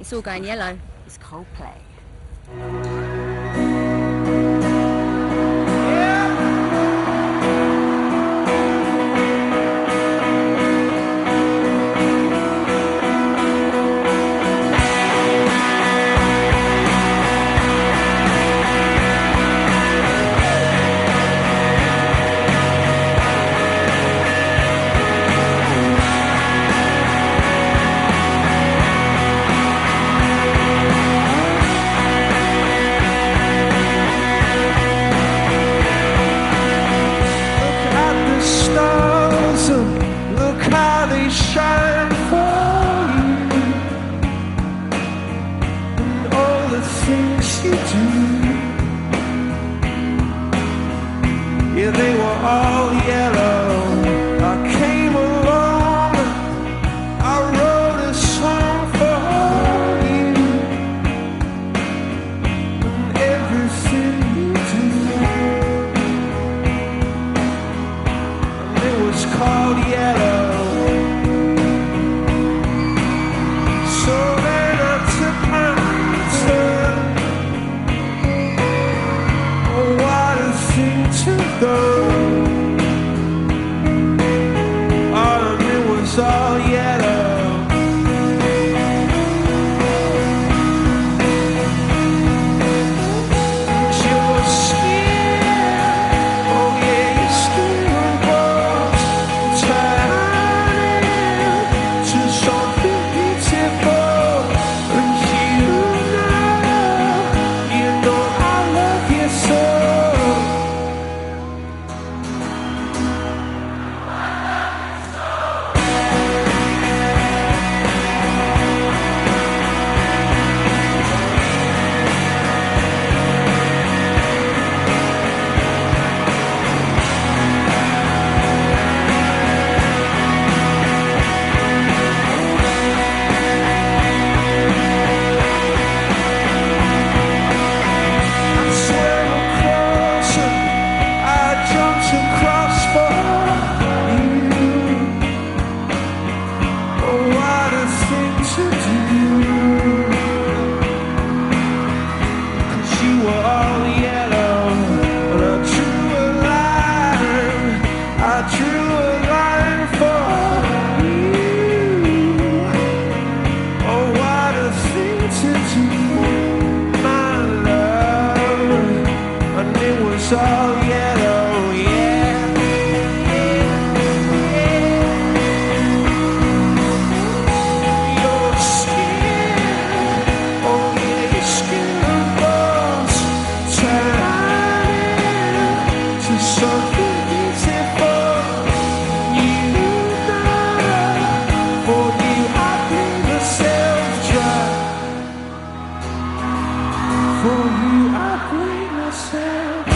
It's all going yellow. It's Coldplay. Shine for you, and all the things you do. Yeah, they were all yellow. I came along, I wrote a song for you, and everything you do, and it was called yellow. It's all yellow. It's your skin, oh yeah, your skin was turning to something beautiful. And you know I love you so. It's all yellow, yeah. Your skin, oh yeah, your skin was turning to something beautiful. You know, for you I bleed myself dry. For you I bleed myself.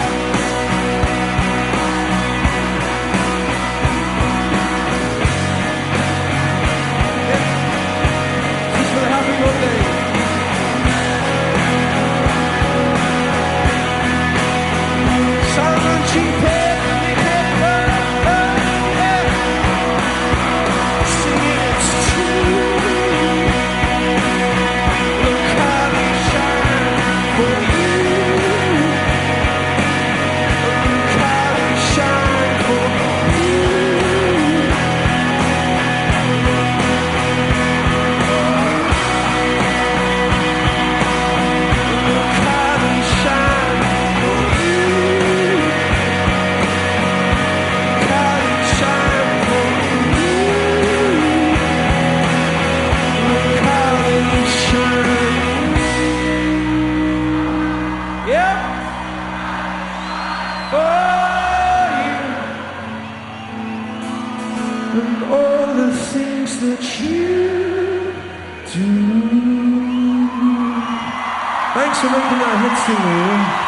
And all the things that you do. Thanks for making that hit to me.